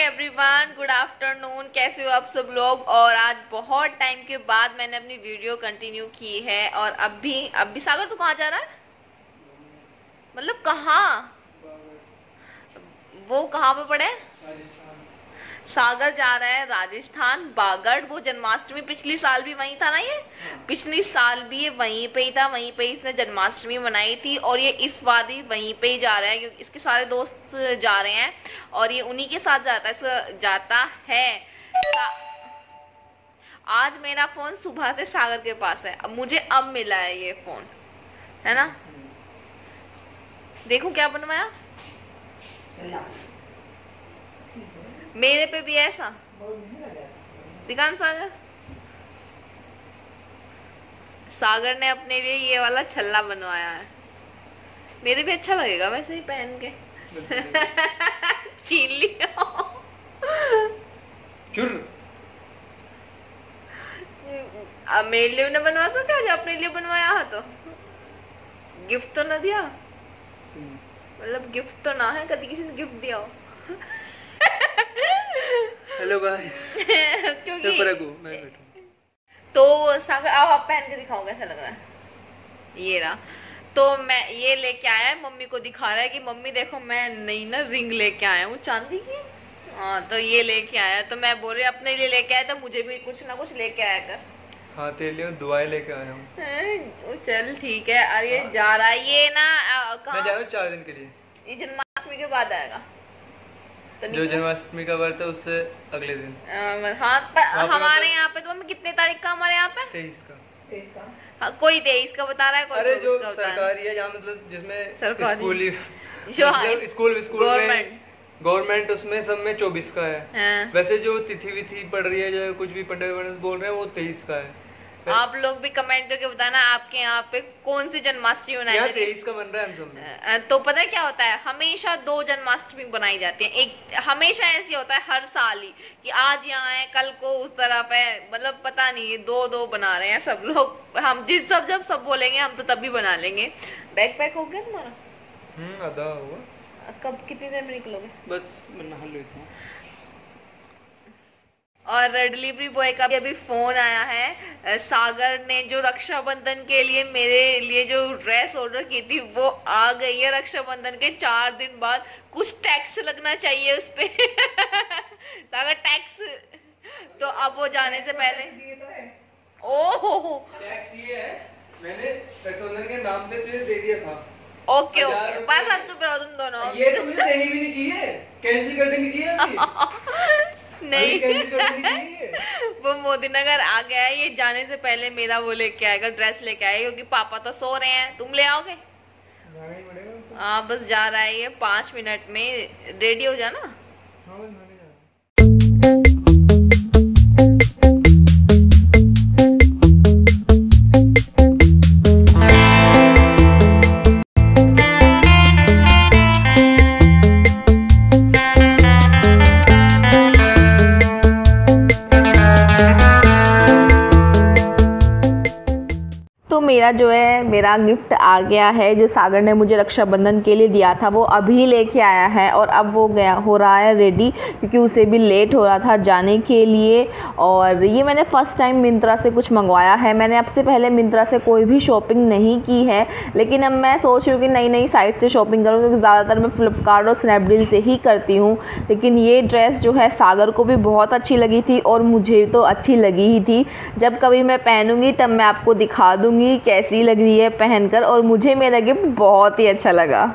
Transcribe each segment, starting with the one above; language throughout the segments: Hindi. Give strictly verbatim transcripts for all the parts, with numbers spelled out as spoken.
Everyone, good afternoon. कैसे हो आप सब लोग। और आज बहुत टाइम के बाद मैंने अपनी वीडियो कंटिन्यू की है। और अब भी अब भी सागर तू कहाँ जा रहा है? मतलब कहाँ? वो कहाँ पे पड़े? सागर जा रहा है राजस्थान, बागड़। वो जन्माष्टमी पिछली साल भी वहीं था ना, ये पिछली साल भी ये वहीं पे ही था, वहीं पे इसने जन्माष्टमी मनाई थी। और ये इस बार भी वहीं पे ही जा रहा है क्योंकि इसके सारे दोस्त जा रहे हैं और ये उन्हीं के साथ जाता है जाता है आज मेरा फोन सुबह से सागर के पास है। अब मुझे अब मिला है ये फोन, है ना। देखो क्या बनवाया मेरे पे भी ऐसा। दिखान सागर सागर ने अपने लिए ये वाला छल्ला बनवाया है। मेरे भी अच्छा लगेगा वैसे ही पहन के। छीन लिया। चुर अब मेरे लिए ना बनवा सकते आज अपने लिए बनवाया है तो गिफ्ट तो ना दिया, मतलब गिफ्ट तो ना है, कभी किसी ने गिफ्ट दिया हो। Hello guys. क्योंकि मैं तो सागर आओ आप पहन के दिखाओ कैसा लग रहा है। ये रहा। तो मैं ये लेके आया है, मम्मी को दिखा रहा है कि मम्मी देखो मैं नई ना रिंग लेके आया हूँ चांदी की। हाँ तो ये लेके आया, तो मैं बोल रही अपने लिए लेके आया तो मुझे भी कुछ ना कुछ लेके आया कर। हाँ तेरे लिए दुआएं लेके आया हूँ। चल ठीक है। और ये जा रहा है ये ना मैं जा रहा हूँ चार दिन के लिए। ये जन्माष्टमी के बाद आएगा तो जो जन्माष्टमी का व्रत है उससे अगले दिन। आ, हाँ हमारे यहाँ पे तो कितने तारीख का हमारे यहाँ पे? तेईस का। तेईस का हाँ, कोई तेईस का बता रहा है, कोई अरे जो सरकारी है जहाँ मतलब जिसमें सरकारी जो मतलब स्कूल स्कूल में गवर्नमेंट उसमें सब में चौबीस का है। हाँ। वैसे जो तिथि विथि पड़ रही है जो कुछ भी पंडित बोल रहे हैं वो तेईस का है। आप लोग भी कमेंट करके बताना आपके यहाँ पे कौन सी जन्माष्टमी बनाई जाती है। तेईस का बन रहा है हम सब। तो पता है क्या होता है, हमेशा दो जन्माष्टमी बनाई जाती है। एक हमेशा ऐसी होता है हर साल ही कि आज यहाँ है कल को उस तरफ है, मतलब पता नहीं दो दो बना रहे हैं सब लोग। हम जिस सब जब सब बोलेंगे हम तो तब भी बना लेंगे। बैग पैक हो गया तुम्हारा? हम्म आधा हुआ। कब कितनी देर में निकलोगे? बस मैं नहा लेता हूँ। और डिलीवरी बॉय का भी अभी फोन आया है। सागर ने जो रक्षाबंधन के लिए मेरे लिए जो ड्रेस ऑर्डर की थी वो आ गई है रक्षाबंधन के चार दिन बाद। कुछ टैक्स लगना चाहिए उस पे। सागर टैक्स तो अब वो जाने से पहले ओह टैक्स ये है मैंने रक्षाबंधन के नाम पे तुझे दे दिया था। ओके ओके बस अब चुप रहो तुम दोनों। ये तो मुझे देनी भी नहीं चाहिए, कैंसिल कर देनी चाहिए अभी। नहीं वो मोदी नगर आ गया है, ये जाने से पहले मेरा वो लेके आएगा, ड्रेस लेके आएगा क्योंकि पापा तो सो रहे हैं। तुम ले आओगे? हाँ बस जा रहा है ये पाँच मिनट में, रेडी हो जाना। तो मेरा जो है मेरा गिफ्ट आ गया है जो सागर ने मुझे रक्षाबंधन के लिए दिया था, वो अभी लेके आया है। और अब वो गया हो रहा है रेडी क्योंकि उसे भी लेट हो रहा था जाने के लिए। और ये मैंने फ़र्स्ट टाइम मिंत्रा से कुछ मंगवाया है। मैंने अब से पहले मिंत्रा से कोई भी शॉपिंग नहीं की है, लेकिन अब मैं सोच रही हूँ कि नई नई साइट से शॉपिंग करूँ क्योंकि ज़्यादातर मैं फ्लिपकार्ट और स्नैपडील से ही करती हूँ। लेकिन ये ड्रेस जो है सागर को भी बहुत अच्छी लगी थी और मुझे तो अच्छी लगी ही थी। जब कभी मैं पहनूँगी तब मैं आपको दिखा दूँगी कैसी लग रही है पहनकर। और मुझे मेरा गिफ्ट बहुत ही अच्छा लगा।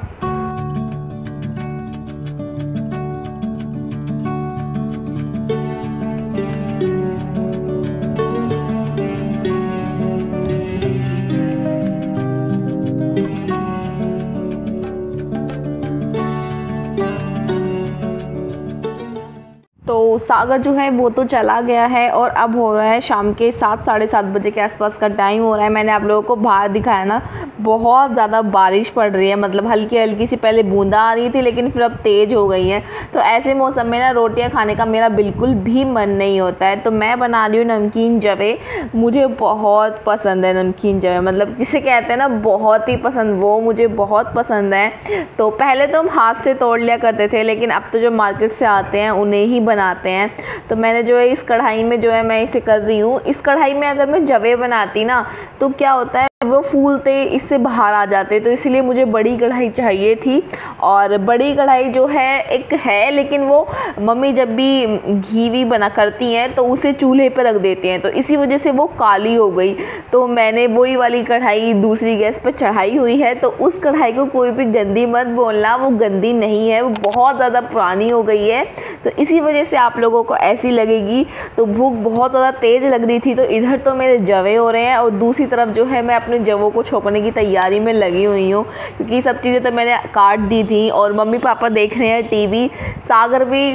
तो सागर जो है वो तो चला गया है और अब हो रहा है शाम के सात साढ़े सात बजे के आसपास का टाइम हो रहा है। मैंने आप लोगों को बाहर दिखाया ना, बहुत ज़्यादा बारिश पड़ रही है, मतलब हल्की हल्की सी पहले बूंदा आ रही थी लेकिन फिर अब तेज़ हो गई है। तो ऐसे मौसम में ना रोटियां खाने का मेरा बिल्कुल भी मन नहीं होता है। तो मैं बना रही हूँ नमकीन जवे। मुझे बहुत पसंद है नमकीन जवे, मतलब जिसे कहते हैं ना बहुत ही पसंद, वो मुझे बहुत पसंद है। तो पहले तो हम हाथ से तोड़ लिया करते थे, लेकिन अब तो जो मार्केट से आते हैं उन्हें ही बनाते हैं। तो मैंने जो है इस कढ़ाई में जो है मैं इसे कर रही हूँ। इस कढ़ाई में अगर मैं जवे बनाती ना तो क्या होता है वो फूलते इससे बाहर आ जाते, तो इसलिए मुझे बड़ी कढ़ाई चाहिए थी। और बड़ी कढ़ाई जो है एक है, लेकिन वो मम्मी जब भी घी वी बना करती हैं तो उसे चूल्हे पर रख देती हैं, तो इसी वजह से वो काली हो गई। तो मैंने वही वाली कढ़ाई दूसरी गैस पर चढ़ाई हुई है। तो उस कढ़ाई को कोई भी गंदी मत बोलना, वो गंदी नहीं है, वो बहुत ज़्यादा पुरानी हो गई है, तो इसी वजह से आप लोगों को ऐसी लगेगी। तो भूख बहुत ज़्यादा तेज़ लग रही थी, तो इधर तो मेरे जवे हो रहे हैं और दूसरी तरफ जो है मैं अपने जवों को छोंकने की तैयारी में लगी हुई हूँ, क्योंकि सब चीज़ें तो मैंने काट दी थी। और मम्मी पापा देख रहे हैं टीवी। सागर भी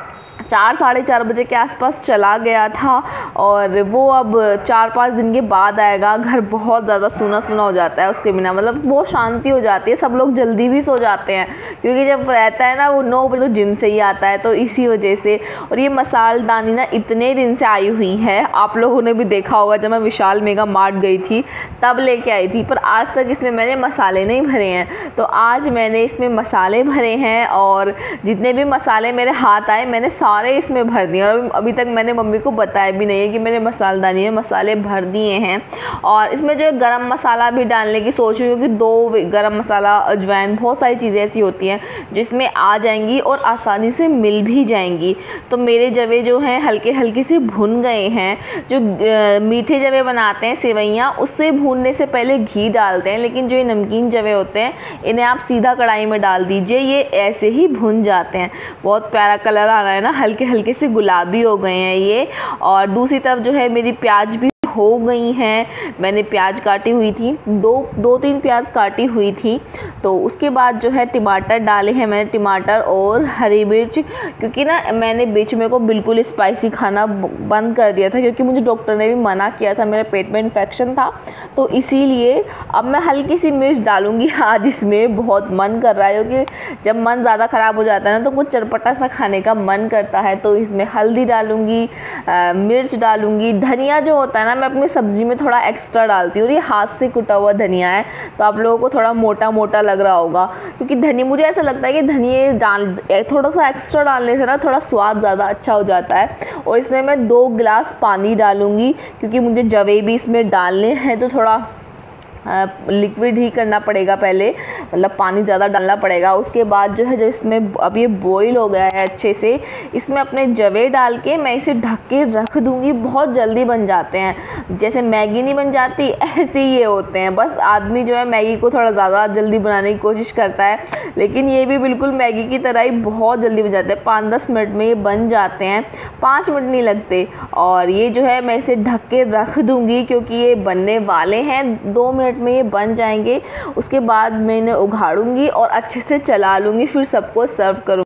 चार साढ़े चार बजे के आसपास चला गया था और वो अब चार पाँच दिन के बाद आएगा। घर बहुत ज़्यादा सुना सुना हो जाता है उसके बिना, मतलब बहुत शांति हो जाती है। सब लोग जल्दी भी सो जाते हैं, क्योंकि जब रहता है ना वो नौ बजे तो जिम से ही आता है, तो इसी वजह से। और ये मसालदानी ना इतने दिन से आई हुई है, आप लोगों ने भी देखा होगा जब मैं विशाल मेगा मार्ट गई थी तब लेके आई थी, पर आज तक इसमें मैंने मसाले नहीं भरे हैं। तो आज मैंने इसमें मसाले भरे हैं और जितने भी मसाले मेरे हाथ आए मैंने सारे इसमें भर दिए। और अभी तक मैंने मम्मी को बताया भी नहीं है कि मैंने मसालदानी में मसाले भर दिए हैं। और इसमें जो है गरम मसाला भी डालने की सोच रही हूँ कि दो गरम मसाला, अजवाइन, बहुत सारी चीज़ें ऐसी होती हैं जिसमें आ जाएंगी और आसानी से मिल भी जाएंगी। तो मेरे जवे जो हैं हल्के हल्के से भुन गए हैं। जो मीठे जवे बनाते हैं सेवैयाँ, उससे भूनने से पहले घी डालते हैं, लेकिन जो ये नमकीन जवे होते हैं इन्हें आप सीधा कढ़ाई में डाल दीजिए, ये ऐसे ही भुन जाते हैं। बहुत प्यारा कलर आ रहा है ना, हल्के हल्के से गुलाबी हो गए हैं ये। और दूसरी तरफ जो है मेरी प्याज भी हो गई हैं। मैंने प्याज काटी हुई थी, दो दो तीन प्याज काटी हुई थी। तो उसके बाद जो है टमाटर डाले हैं मैंने, टमाटर और हरी मिर्च, क्योंकि ना मैंने बीच में को बिल्कुल स्पाइसी खाना बंद कर दिया था, क्योंकि मुझे डॉक्टर ने भी मना किया था, मेरे पेट में इन्फेक्शन था। तो इसीलिए अब मैं हल्की सी मिर्च डालूंगी आज इसमें। बहुत मन कर रहा है, क्योंकि जब मन ज़्यादा ख़राब हो जाता है ना तो कुछ चटपटा सा खाने का मन करता है। तो इसमें हल्दी डालूंगी, मिर्च डालूंगी, धनिया जो होता है ना मैं अपनी सब्ज़ी में थोड़ा एक्स्ट्रा डालती हूँ। और ये हाथ से कुटा हुआ धनिया है, तो आप लोगों को थोड़ा मोटा मोटा लग रहा होगा, क्योंकि धनिया मुझे ऐसा लगता है कि धनिया डाल थोड़ा सा एक्स्ट्रा डालने से ना थोड़ा स्वाद ज़्यादा अच्छा हो जाता है। और इसमें मैं दो गिलास पानी डालूँगी, क्योंकि मुझे जवे भी इसमें डालने हैं, तो थोड़ा लिक्विड ही करना पड़ेगा पहले, मतलब पानी ज़्यादा डालना पड़ेगा। उसके बाद जो है जब इसमें अब ये बॉईल हो गया है अच्छे से, इसमें अपने जवे डाल के मैं इसे ढक के रख दूँगी। बहुत जल्दी बन जाते हैं, जैसे मैगी नहीं बन जाती ऐसे ही ये होते हैं। बस आदमी जो है मैगी को थोड़ा ज़्यादा जल्दी बनाने की कोशिश करता है, लेकिन ये भी बिल्कुल मैगी की तरह ही बहुत जल्दी बन जाते हैं। पाँच दस मिनट में ये बन जाते हैं, पाँच मिनट नहीं लगते। और ये जो है मैं इसे ढक के रख दूँगी, क्योंकि ये बनने वाले हैं, दो मिनट में ये बन जाएंगे। उसके बाद मैं इन्हें उघाड़ूंगी और अच्छे से चला लूँगी, फिर सबको सर्व करूँगी।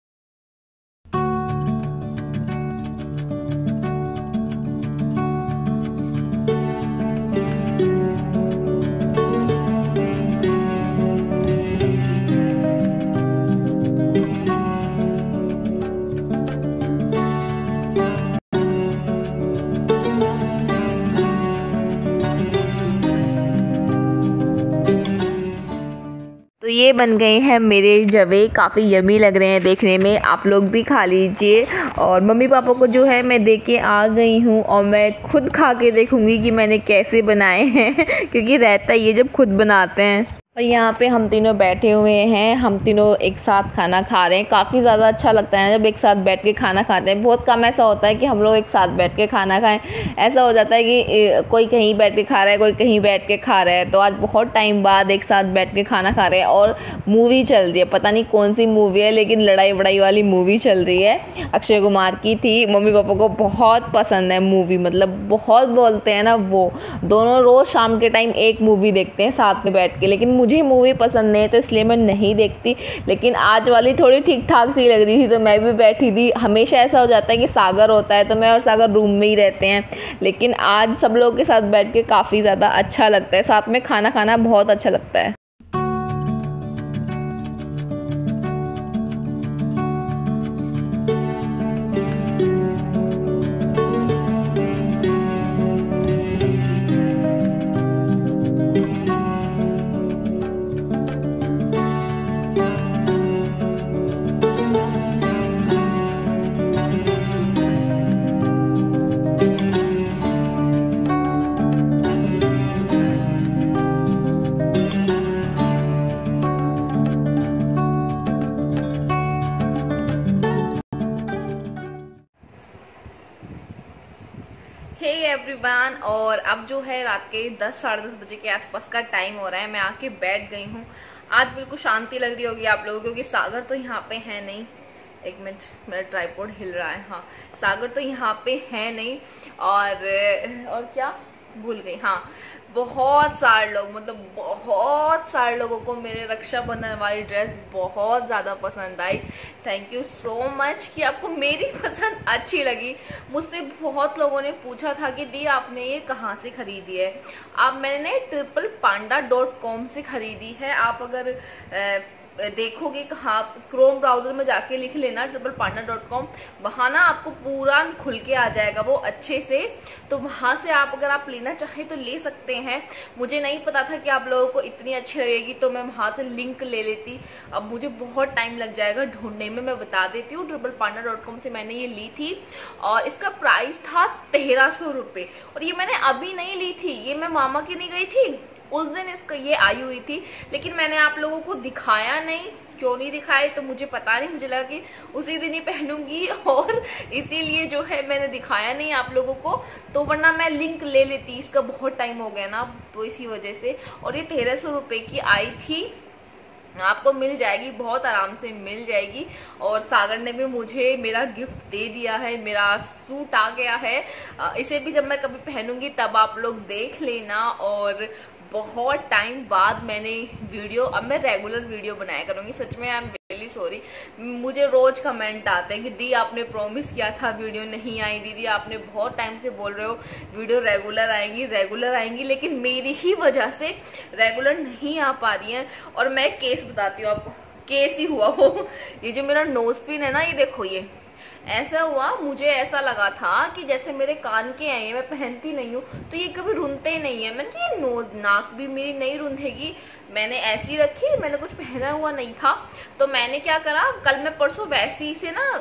ये बन गए हैं मेरे जवे, काफ़ी यमी लग रहे हैं देखने में। आप लोग भी खा लीजिए। और मम्मी पापा को जो है मैं दे के आ गई हूँ, और मैं खुद खा के देखूँगी कि मैंने कैसे बनाए हैं क्योंकि रहता ही है जब खुद बनाते हैं। और यहाँ पे हम तीनों बैठे हुए हैं, हम तीनों एक साथ खाना खा रहे हैं। काफ़ी ज़्यादा अच्छा लगता है जब एक साथ बैठ के खाना खाते हैं। बहुत कम ऐसा होता है कि हम लोग एक साथ बैठ के खाना खाएं। ऐसा हो जाता है कि कोई कहीं बैठ के खा रहा है, कोई कहीं बैठ के खा रहा है। तो आज बहुत टाइम बाद एक साथ बैठ के खाना खा रहे हैं। और मूवी चल रही है, पता नहीं कौन सी मूवी है, लेकिन लड़ाई वड़ाई वाली मूवी चल रही है, अक्षय कुमार की थी। मम्मी पापा को बहुत पसंद है मूवी, मतलब बहुत बोलते हैं ना, वो दोनों रोज़ शाम के टाइम एक मूवी देखते हैं साथ में बैठ के। लेकिन मुझे मुझे मूवी पसंद नहीं है तो इसलिए मैं नहीं देखती, लेकिन आज वाली थोड़ी ठीक ठाक सी लग रही थी तो मैं भी बैठी थी। हमेशा ऐसा हो जाता है कि सागर होता है तो मैं और सागर रूम में ही रहते हैं, लेकिन आज सब लोगों के साथ बैठ के काफ़ी ज़्यादा अच्छा लगता है, साथ में खाना खाना बहुत अच्छा लगता है। हे एवरीवन, और अब जो है रात के दस साढ़े दस बजे के आसपास का टाइम हो रहा है। मैं आके बैठ गई हूँ। आज बिल्कुल शांति लग रही होगी आप लोगों को, क्योंकि सागर तो यहाँ पे है नहीं। एक मिनट, मेरा ट्राइपॉड हिल रहा है। हाँ, सागर तो यहाँ पे है नहीं। और और क्या भूल गई, हाँ, बहुत सारे लोग, मतलब बहुत सारे लोगों को मेरे रक्षाबंधन वाली ड्रेस बहुत ज़्यादा पसंद आई। थैंक यू सो मच कि आपको मेरी पसंद अच्छी लगी। मुझसे बहुत लोगों ने पूछा था कि दी आपने ये कहाँ से खरीदी है। अब मैंने ट्रिपल पांडा डॉट कॉम से खरीदी है। आप अगर आ, देखोगे कहाँ, क्रोम ब्राउजर में जाके लिख लेना ट्रिपल पांडा डॉट कॉम, वहाँ ना आपको पूरा खुल के आ जाएगा वो अच्छे से। तो वहाँ से आप अगर आप लेना चाहें तो ले सकते हैं। मुझे नहीं पता था कि आप लोगों को इतनी अच्छी लगेगी, तो मैं वहाँ से लिंक ले लेती। अब मुझे बहुत टाइम लग जाएगा ढूंढने में, मैं बता देती हूँ। ट्रिपल पांडा डॉट कॉम से मैंने ये ली थी और इसका प्राइस था तेरह सौ रुपये। और ये मैंने अभी नहीं ली थी, ये मैं मामा की नहीं गई थी उस दिन इसका ये आई हुई थी, लेकिन मैंने आप लोगों को दिखाया नहीं। क्यों नहीं दिखाए तो मुझे पता नहीं, मुझे लगा कि उसी दिन ही पहनूंगी और इसीलिए जो है मैंने दिखाया नहीं आप लोगों को। तो वरना मैं लिंक ले लेती, इसका बहुत टाइम हो गया ना, तो इसी वजह से। और ये तेरह सौ रुपये की आई थी, आपको मिल जाएगी, बहुत आराम से मिल जाएगी। और सागर ने भी मुझे मेरा गिफ्ट दे दिया है, मेरा सूट आ गया है। इसे भी जब मैं कभी पहनूंगी तब आप लोग देख लेना। और बहुत टाइम बाद मैंने वीडियो, अब मैं रेगुलर वीडियो बनाया करूँगी। सच में आई एम रियली सॉरी। मुझे रोज कमेंट आते हैं कि दी आपने प्रॉमिस किया था वीडियो नहीं आई, दीदी आपने बहुत टाइम से बोल रहे हो वीडियो रेगुलर आएंगी रेगुलर आएंगी, लेकिन मेरी ही वजह से रेगुलर नहीं आ पा रही हैं। और मैं केस बताती हूँ आपको, केस ही हुआ वो। ये जो मेरा नोज पिन है ना, ये देखो, ये ऐसा हुआ, मुझे ऐसा लगा था कि जैसे मेरे कान के हैं, मैं पहनती नहीं हूँ तो ये कभी रुंधते नहीं है। मैंने ये नोज नाक भी मेरी नहीं रुंधेगी, मैंने ऐसी रखी, मैंने कुछ पहना हुआ नहीं था। तो मैंने क्या करा, कल मैं परसों वैसी से ना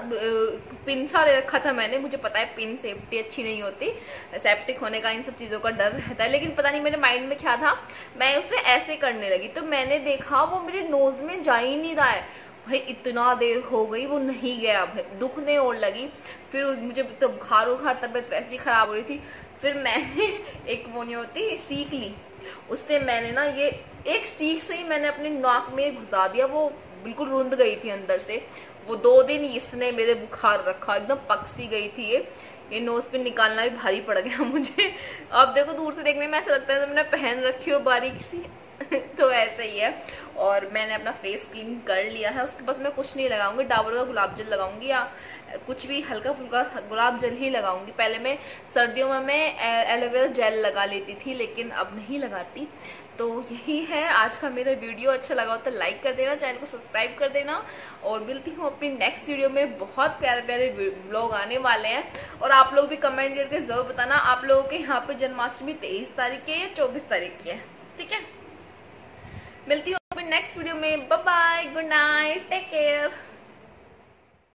पिन सा ले रखा था मैंने। मुझे पता है पिन सेफ्टी अच्छी नहीं होती, सेप्टिक होने का इन सब चीज़ों का डर रहता है, लेकिन पता नहीं मेरे माइंड में क्या था, मैं उसे ऐसे करने लगी। तो मैंने देखा वो मेरे नोज में जा ही नहीं रहा है। भाई इतना देर हो गई, वो नहीं गया, भाई दुखने और लगी। फिर मुझे तो बुखार उखार, तबियत वैसी खराब हो रही थी। फिर मैंने एक वो नहीं होती सीख ली, उससे मैंने ना ये एक सीख से ही मैंने अपनी नाक में घुसा दिया। वो बिल्कुल रुंध गई थी अंदर से। वो दो दिन इसने मेरे बुखार रखा, एकदम पक सी गई थी ये ये नोज पे निकालना भी भारी पड़ गया मुझे। अब देखो दूर से देखने में ऐसा लगता है मैंने पहन रखी हो बारीक सी तो ऐसा ही है। और मैंने अपना फेस क्लीन कर लिया है। उसके बाद मैं कुछ नहीं लगाऊंगी, डाबर का गुलाब जल लगाऊंगी या कुछ भी हल्का फुल्का गुलाब जल ही लगाऊंगी। पहले मैं सर्दियों में मैं एलोवेरा जेल लगा लेती थी, लेकिन अब नहीं लगाती। तो यही है आज का मेरा वीडियो। अच्छा लगा हो तो लाइक कर देना, चैनल को सब्सक्राइब कर देना। और मिलती हूँ अपनी नेक्स्ट वीडियो में। बहुत प्यारे प्यारे व्लॉग आने वाले हैं और आप लोग भी कमेंट करके जरूर बताना आप लोगों के यहाँ पे जन्माष्टमी तेईस तारीख की है या चौबीस तारीख की है, ठीक है। मिलती हूँ अपनी नेक्स्ट वीडियो में। Bye bye, good night, take care.